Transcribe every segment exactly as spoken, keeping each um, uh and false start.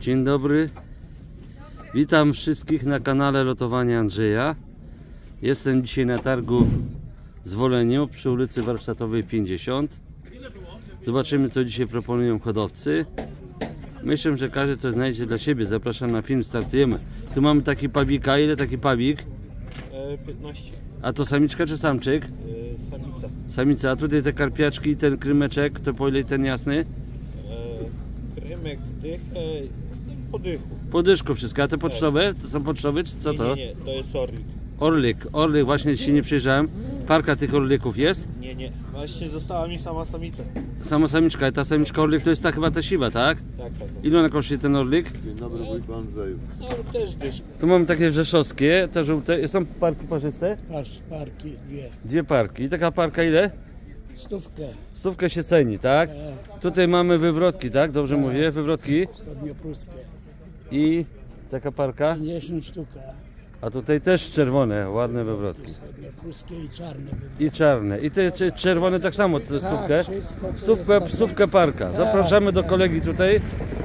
Dzień dobry. Witam wszystkich na kanale Lotowania Andrzeja. Jestem dzisiaj na targu w Woleniu przy ulicy Warsztatowej pięćdziesiąt. Zobaczymy, co dzisiaj proponują hodowcy. Myślę, że każdy coś znajdzie dla siebie. Zapraszam na film, startujemy. Tu mamy taki pawika. Ile taki pawik? piętnaście. A to samiczka czy samczyk? Samica. Samica. A tutaj te karpiaczki, ten krymeczek, to po ile ten jasny? Krymek, dychę, po dychu. Po dyszku wszystko. A te pocztowe? To są pocztowe czy co Nie, to? nie, nie, to jest orlik. Orlik. Orlik, właśnie dzisiaj nie przyjrzałem. Parka tych orlików jest? Nie, nie. Właśnie została mi sama samica. Sama samiczka. Ta samiczka orlik to jest ta chyba ta siwa, tak? Tak, tak. Ile ona kosztuje ten orlik? Dzień dobry, wujku Andrzeju. No też dysz. Tu mamy takie rzeszowskie, te żółte. Są parki parzyste? Patrz, parki, dwie. Dwie parki. I taka parka ile? Stówkę. Stówkę się ceni, tak? Tutaj mamy wywrotki, tak? Dobrze mówię? Wywrotki. Wschodniopruskie. I taka parka. pięćdziesiąt sztuka. A tutaj też czerwone, ładne wywrotki. Wschodniopruskie i czarne. I czarne. I te cze- czerwone tak samo, te stówkę. wszystko to Stówkę, jest stówkę parka. Zapraszamy do kolegi tutaj.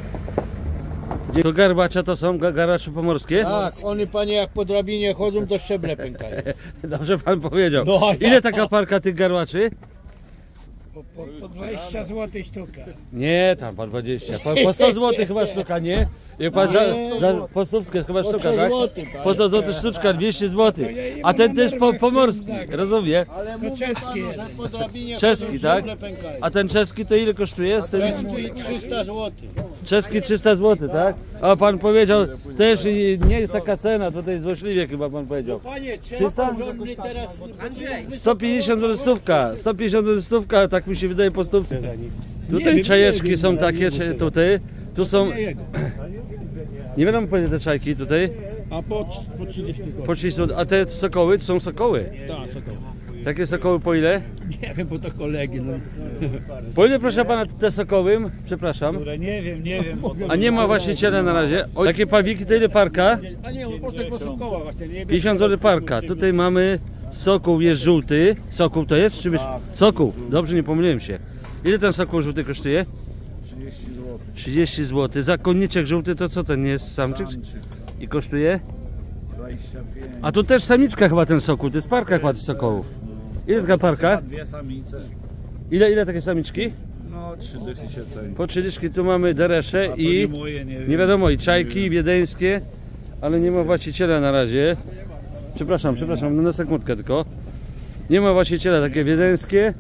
To garbacza to są, ga- garbacze pomorskie? Tak, one panie jak po drabinie chodzą, to szczeble pękają. Dobrze pan powiedział. No, ja- Ile taka parka tych garbaczy? Po, po, po dwadzieścia złotych sztuka. Nie, tam po dwadzieścia. Po, po sto złotych chyba sztuka, nie? Jak pan za, za, po stówkę chyba sztuka, sto tak? złotych, tak. Po sto złotych sztuczka, dwieście złotych. A ten też po, pomorski, rozumie? Ale To mówię czeski panu, jeden. że po drabinie Czeski, chodzą, tak? szczeble pękają. A ten czeski to ile kosztuje? Z tym... Czeski trzysta złotych. Czeski trzysta złotych, tak? A pan powiedział, też i nie jest taka cena, tutaj złośliwie chyba pan powiedział. Panie, trzysta? czemu rząd mnie teraz... sto pięćdziesiąt złotych stówka, sto pięćdziesiąt złotych stówka, tak mi się wydaje po stówce. Tutaj czajeczki są takie, czy- tutaj, tu są... Nie wiadomo po ile te czajki tutaj, A po, po trzydzieści złotych. po trzydzieści złotych, a te sokoły to są sokoły. Tak, co to? Takie sokoły po ile? Nie wiem, bo to kolegi, no. Po ile proszę pana te sokoły? Przepraszam. Nie wiem, nie wiem. A nie ma właściciela na razie. O, takie pawiki to ile parka? A nie, po prostu są koła właśnie. Nie pięćdziesiąt złotych parka. Tutaj mamy sokół, jest żółty. Sokół to jest? Czy byś... Sokół. Dobrze, nie pomyliłem się. Ile ten sokół żółty kosztuje? trzydzieści złotych. trzydzieści złotych. Zakonniczek żółty to co ten jest? Samczyk? I kosztuje? dwadzieścia pięć. A tu też samiczka chyba ten sokół. To jest parka chyba tych sokołów. Ile taka parka? Dwie samice. Ile, ile takie samiczki? No, trzy dychy się ceni. Po trzy dyszki tu mamy deresze i... moje, nie Nie wiadomo, i czajki, i wiedeńskie, ale nie ma właściciela na razie. Przepraszam, przepraszam, no na sekundkę tylko. Nie ma właściciela, takie wiedeńskie.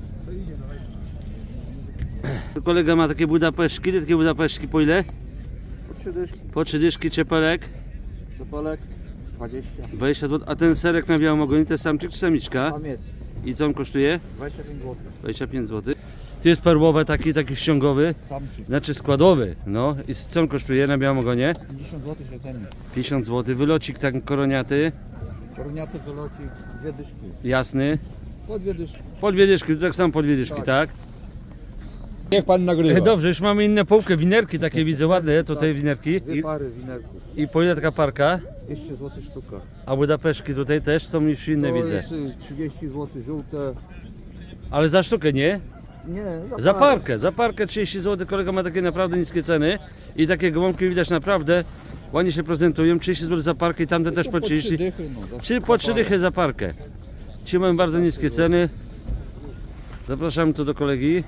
Tu kolega ma takie budapeszki, takie budapeszki po ile? Po trzy dyszki. Po trzy dyszki, czepelek, Zapalek dwadzieścia. dwadzieścia złotych. A ten serek na białym ogonie to jest samczyk czy samiczka? Samiec I co on kosztuje? dwadzieścia pięć złotych. dwadzieścia pięć złotych. Tu jest perłowy taki, taki ściągowy, Samczyk. znaczy składowy. No i co on kosztuje na białym ogonie? pięćdziesiąt złotych się ceni. pięćdziesiąt złotych. Wylocik tak koroniaty, Koroniaty wyloci, dwie dyszki. jasny. Po dwie dyszki. Po dwie dyszki, tu tak samo po dwie dyszki, tak? Niech pan nagrywa. Dobrze, już mamy inne półkę, winerki takie widzę ładne, tutaj winerki. Dwie pary winerków. I po ile taka parka? dwieście złotych sztuka. A budapeszki tutaj też są już inne To widzę. jest y, trzydzieści złotych żółte. Ale za sztukę nie? Nie, Za parkę, za parkę trzydzieści złotych, kolega ma takie naprawdę niskie ceny. I takie gołąbki widać naprawdę ładnie się prezentują, trzydzieści złotych za parkę i tamte też po trzydzieści. dychy, no, za- Czy po trzy dychy za parkę. Ci mają bardzo niskie ceny. Zapraszam tu do kolegi.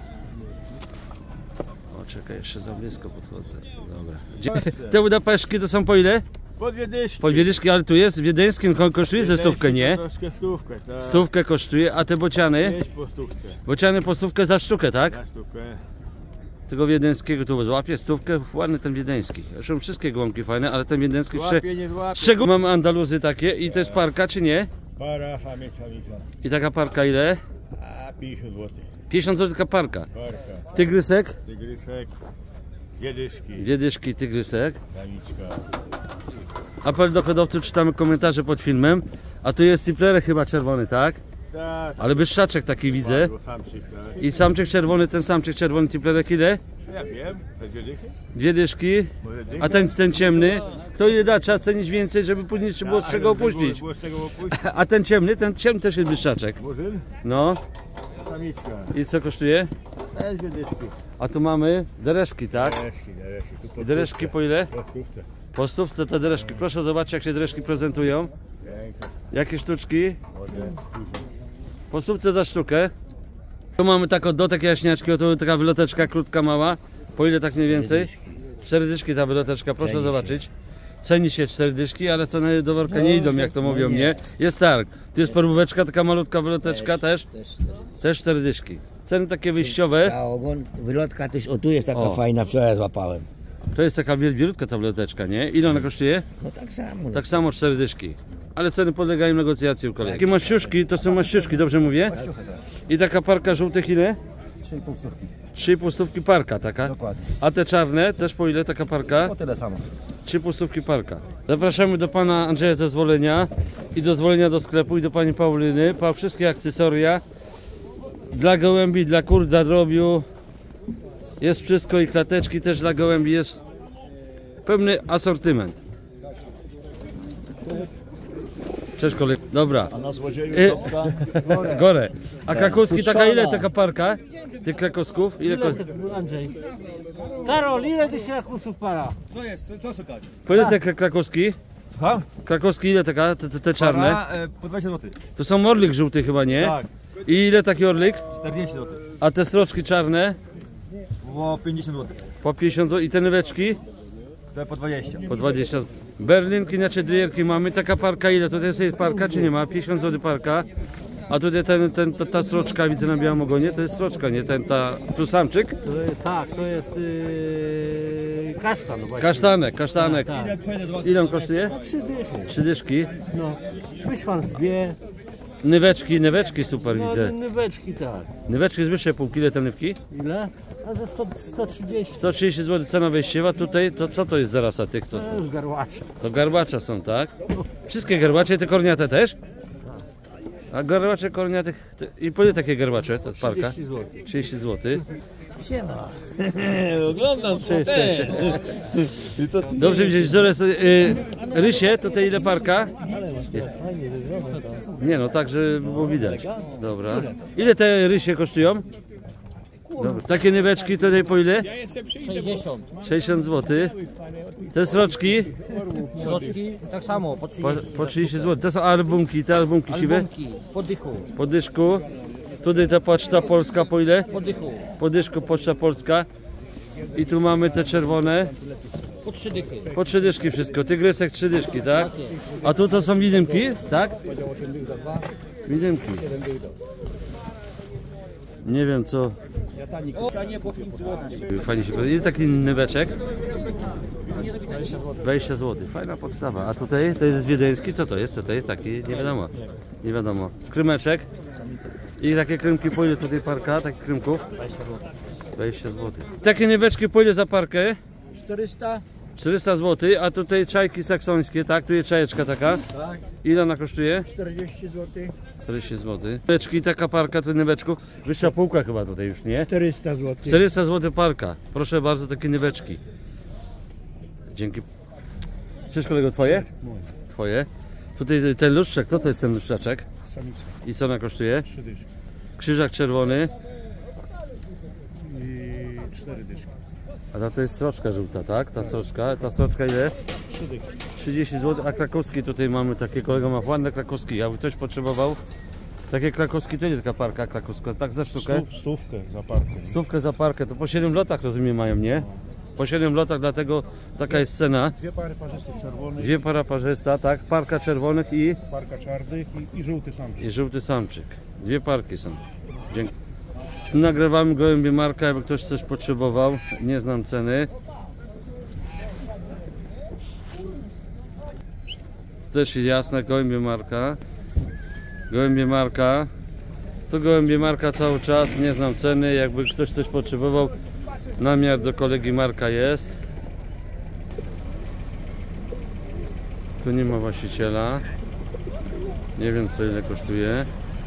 O, czekaj, jeszcze za blisko podchodzę. Dobra. Gdzie- Te budapeszki to są po ile? Po dwie dyszki. Po dwie dyszki, ale tu jest, wiedeńskim ko- kosztuje ze stówkę, nie? Troszkę stówkę, tak. Stówkę kosztuje, a te bociany? Pięć po stówkę. Bociany po stówkę za sztukę, tak? Na stówkę. Tego wiedeńskiego tu złapie stówkę, ładny ten wiedeński. Zresztą wszystkie gołąbki fajne, ale ten wiedeński jeszcze... Łapie, nie złapie. Z czego mamy Andaluzy takie i to jest parka, czy nie? Para, samiec, samica. I taka parka ile? A, pięćdziesiąt złotych. pięćdziesiąt złotych taka parka. Parka. Tygrysek? Tygrysek. Dwie dyszki. Dwie dyszki tygrysek. Samiczka. Apel do hodowców, czytamy komentarze pod filmem. A tu jest tiplerek chyba czerwony, tak? Tak. Ale byszczaczek taki widzę. Samczyk, tak. I samczyk czerwony, ten samczyk czerwony tiplerek ile? Ja wiem, te dwie dychy. Dwie dyszki. Może dychę? A ten, ten ciemny, to ile da? Trzeba cenić więcej, żeby później trzeba było z czego opuścić. Było z czego opuścić. A ten ciemny, ten ciemny też jest byszczaczek. Murzyn? No. Samiczka. I co kosztuje? Też dwie dyszki. A tu mamy dereszki, tak? Dereszki, dereszki. Tu po I dereszki po ile? stówce. Po stówce te dereszki. Proszę zobaczyć, jak się dereszki prezentują. Piękne. Jakie sztuczki? Ładne. Po stówce za sztukę. Tu mamy taką dotek jaśniaczki, oto taka wyloteczka krótka, mała. Po ile tak mniej więcej? Cztery dyszki ta wyloteczka, proszę Ceni zobaczyć. Ceni się cztery dyszki, ale ceny do worka nie idą, jak to mówią, nie? Jest targ. Tu jest paróweczka, taka malutka wyloteczka też. Też cztery dyszki. Ceny takie wyjściowe. A ogon, wylotka też, o tu jest taka O. fajna, wczoraj złapałem. To jest taka wielbiutka ta wyloteczka, nie? Ile ona kosztuje? No tak samo. Tak samo cztery dyszki. Ale ceny podlegają negocjacji u kolegi. Takie maściuszki, to są maściuszki, dobrze mówię? I taka parka żółtych ile? trzy i pół stówki. trzy i pół stówki parka taka. Dokładnie. A te czarne też po ile taka parka? O tyle samo. trzy i pół stówki parka. Zapraszamy do pana Andrzeja zezwolenia i dozwolenia do sklepu i do pani Pauliny. Po wszystkie akcesoria dla gołębi, dla kur, dla drobiu. Jest wszystko i klateczki też dla gołębi. Jest pełny asortyment. Cześć kolego. Dobra. A na złodzieju Y- topka? Gore. A krakowski taka ile Puszczona. taka parka? Tych krakowsków? Ile ko... Andrzej. Karol, ile tych krakusów para? Po ile te kra- krakowski? Słucham? Krakowski ile taka? Te, te, te czarne? Para, e, po dwadzieścia złotych. To są orlik żółty chyba, nie? Tak, I ile taki orlik? czterdzieści złotych. A te sroczki czarne? Po pięćdziesiąt złotych. Po pięćdziesiąt złotych. I te nyweczki? To po dwadzieścia. Po dwadzieścia. Berlinki, znaczy drierki mamy. Taka parka ile? To jest parka czy nie ma? pięćdziesiąt złotych parka. A tutaj ten, ten, ta, ta sroczka, widzę na białym ogonie, to jest sroczka, nie? Ten, ta, tu samczyk? To jest, tak, to jest yy, kasztan właśnie. Kasztanek, kasztanek. Tak, tak. Ile on kosztuje? Trzy dychy. Trzy dyszki. No. Wyszwan dwie. Nyweczki, nyweczki super No, widzę. nyweczki tak. Nyweczki z wyższej półki, ile te nywki? Ile? A za sto, sto trzydzieści. sto trzydzieści złotych cena wejściowa, tutaj to co to jest za rasa tych? To, To już garłacze. to garbacza są, tak? Wszystkie garbacze, te korniate też? A garbacze, korniate, te- i po ile takie garbacze, to parka? trzydzieści złotych. trzydzieści złotych. Siema. Oglądam Cześć, cześć. Dobrze widzieć, wzorec, y, rysie, tutaj ile parka? Nie no, tak, żeby było widać. Dobra. Ile te rysie kosztują? Dobra. Takie nyweczki tutaj po ile? sześćdziesiąt. sześćdziesiąt złotych. Te sroczki Roczki tak samo, po po, trzydzieści. po trzydzieści złotych. To są albumki, te albumki siwe. Albumki, po dychu. Po dyszku. Tutaj ta poczta polska po ile? Po dychu. Po dyszku poczta polska. I tu mamy te czerwone. Po trzy dychy. Po trzy dyszki wszystko. Tygrysek trzy dyszki, tak? A tu to są widymki, tak? Widymki. Nie wiem co. Fajnie się prezentuje. Ile taki nyweczek? dwadzieścia złotych. Fajna podstawa. A tutaj to jest wiedeński. Co to jest tutaj? Taki nie wiadomo. Nie wiadomo. Krymeczek. I takie krymki po ile tutaj parka? Takich krymków? dwadzieścia złotych. Takie nyweczki po ile za parkę? czterysta? czterysta złotych, a tutaj czajki saksońskie, tak? Tu jest czajeczka taka. Tak. Ile ona kosztuje? czterdzieści złotych. czterdzieści złotych. Nyweczki, taka parka, tu nyweczków. Wyższa półka chyba tutaj już, nie? czterysta złotych. czterysta złotych parka. Proszę bardzo, takie nyweczki. Dzięki. Cześć kolego, twoje? Twoje. Tutaj ten luszczek, co to jest ten luszczaczek? Samica, I co ona kosztuje? trzy dyszki Krzyżak czerwony. i cztery dyszki. A ta to jest sroczka żółta, tak? Ta sroczka, ta sroczka ile? Trzy dyszki. trzydzieści złotych, a krakowski tutaj mamy, takie kolega ma ładne krakowski, jakby ktoś potrzebował. Takie krakowski to nie taka parka krakowska, tak za sztukę? Stów, stówkę za parkę. Stówkę za parkę, to po siedem lotach rozumiem mają, nie? Po siedem lotach, dlatego taka jest cena. Dwie pary parzystych czerwonych, Dwie para parzysta, tak? Parka czerwonych i, parka czarnych i, i żółty samczyk. i żółty samczyk. Dwie parki są. Dzięki. Nagrywamy gołębie Marka, jakby ktoś coś potrzebował. Nie znam ceny. Też jasne, gołębie Marka. Gołębie Marka. To gołębie Marka cały czas, nie znam ceny. Jakby ktoś coś potrzebował, namiar do kolegi Marka jest. Tu nie ma właściciela. Nie wiem co ile kosztuje.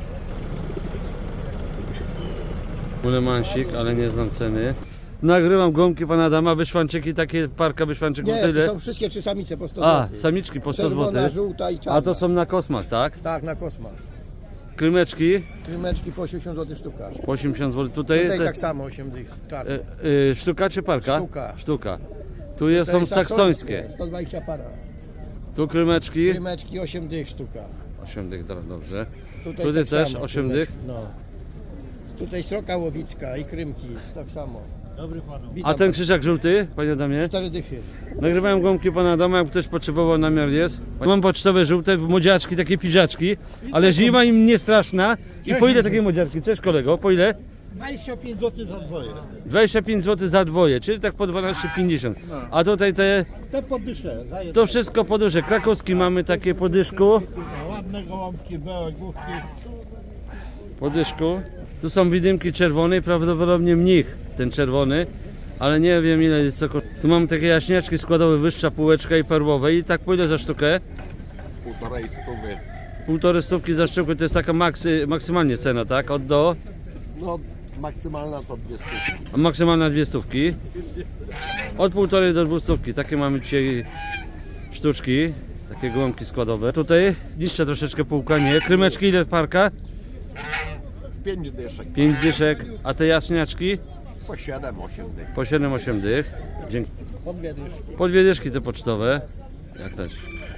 Ulemansik, ale nie znam ceny. Nagrywam gąbki pana Adama, wyszwanczyki, takie parka wyszwanczyków Nie, tyle. to są wszystkie trzy samice po sto A, złotych. samiczki po sto Czerwona, złotych. żółta i czarna. A to są na kosmach, tak? Tak, na kosmach. Krymeczki Krymeczki po osiemdziesiąt złotych sztuka. po osiemdziesiąt złotych. Tutaj, Tutaj te, tak samo osiem dych. Tak. e, e, sztuka czy parka? Sztuka. Sztuka. Tu jest, są saksońskie. sto dwadzieścia para. Tu krymeczki. Krymeczki osiem dych sztuka. osiem dych, dobrze. Tutaj, Tutaj tak też samo, osiem krymeczki. dych. No. Tutaj sroka łowicka i krymki, tak samo. Dobry panu. Witam, A ten krzyżak żółty, panie Adamie? cztery dychy. Nagrywałem gąbki pana Adama, jak ktoś potrzebował, namiar jest. Mam pocztowe żółte, młodziaczki, takie piżaczki, ale zima im nie straszna. I po ile takie młodziaczki? Cześć kolego, po ile? dwadzieścia pięć złotych za dwoje. dwadzieścia pięć złotych za dwoje, czyli tak po dwanaście pięćdziesiąt. A tutaj te, Te podysze, za jedno. to wszystko po duże. Krakowski mamy takie po dyszku. Ładne gołąbki, bełe, główki. Po dyszku. Tu są widymki czerwone, prawdopodobnie mnich, ten czerwony. Ale nie wiem ile jest co. Tu mamy takie jaśniaczki składowe, wyższa półeczka i perłowe. I tak po ile za sztukę? Półtorej stówy. Półtorej stówki za sztukę, to jest taka maksy, maksymalnie cena, tak? Od do? No maksymalna to dwie stówki. A maksymalna dwie stówki. Od półtorej do dwóch stówki. Takie mamy dzisiaj sztuczki. Takie gołąbki składowe. Tutaj niższa troszeczkę półka, nie. Krymeczki ile parka? Pięć dyszek. pięć dyszek. A te jaśniaczki? Po siedem, osiem dych. Po siedem osiem dych. Dzięki. Po dwie dyszki. Po dwie dyszki te pocztowe. Jak dać?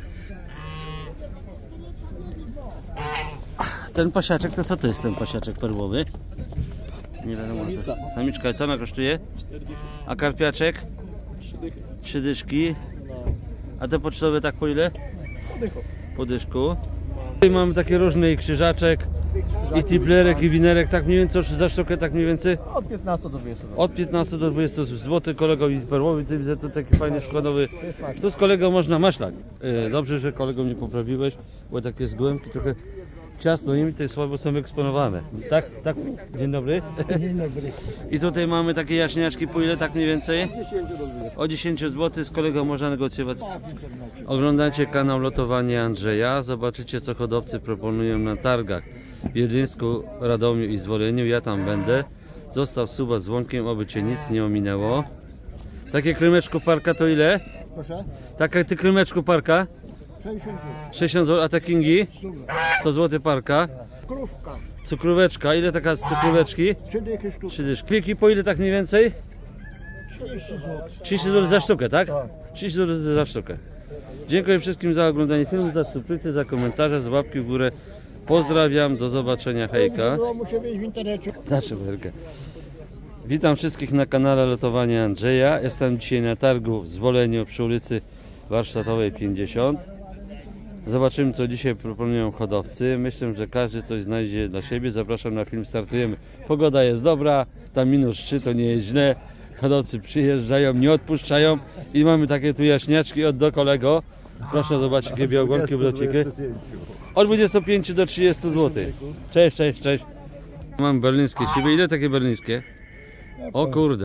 Ten pasiaczek, to co to jest ten pasiaczek perłowy? Nie wiadomo. Samiczka, co ona kosztuje? A karpiaczek? Trzy dyszki. A te pocztowe tak po ile? Po dyszku. Tutaj mamy takie różne i krzyżaczek, i tiplerek, i winerek, tak mniej więcej za sztukę, tak mniej więcej? Od piętnastu do dwudziestu. Od piętnastu do dwudziestu złotych. Kolego i perłowy, ty widzę tu taki fajny składowy. Tu z kolegą można maślak. Yy, Dobrze, że kolego mnie poprawiłeś, bo takie z gołębki trochę ciasno im tutaj słabo są eksponowane. Tak, tak. Dzień dobry. Dzień dobry. I tutaj mamy takie jaśniaczki, po ile tak mniej więcej? O dziesięć złotych, z kolegą można negocjować. Oglądacie kanał Lotowanie Andrzeja, zobaczycie co hodowcy proponują na targach w Jedlińsku, Radomiu i Zwoleniu. Ja tam będę. Zostaw suba z dzwonkiem, oby cię nic nie ominęło. Takie krymeczko parka to ile? Proszę? Taka ty krymeczko parka? sześćdziesiąt dych. sześćdziesiąt złotych, a te kingi? sto złotych parka. Krówka. Cukróweczka, ile taka z cukróweczki? trzy dychy sztuka. trzy dyszki. Kwiki po ile tak mniej więcej? trzydzieści złotych. trzydzieści złotych za sztukę, tak? Tak. trzydzieści złotych za sztukę. Dziękuję wszystkim za oglądanie filmu, za subskrypcję, za komentarze, za łapki w górę. Pozdrawiam, do zobaczenia, hejka. To muszę być w internecie. Znaczy, Werkę. Witam wszystkich na kanale Lotowanie Andrzeja. Jestem dzisiaj na targu w Zwoleniu przy ulicy Warsztatowej pięćdziesiąt. Zobaczymy co dzisiaj proponują hodowcy. Myślę, że każdy coś znajdzie dla siebie. Zapraszam na film, startujemy. Pogoda jest dobra, tam minus trzy to nie jest źle. Hodowcy przyjeżdżają, nie odpuszczają i mamy takie tu jaśniaczki od do kolego. Proszę zobaczyć jakie białogłonki, wlociki. Od dwudziestu pięciu do trzydziestu złotych. Cześć, cześć, cześć. Mam berlińskie siwe. Ile takie berlińskie? O kurde.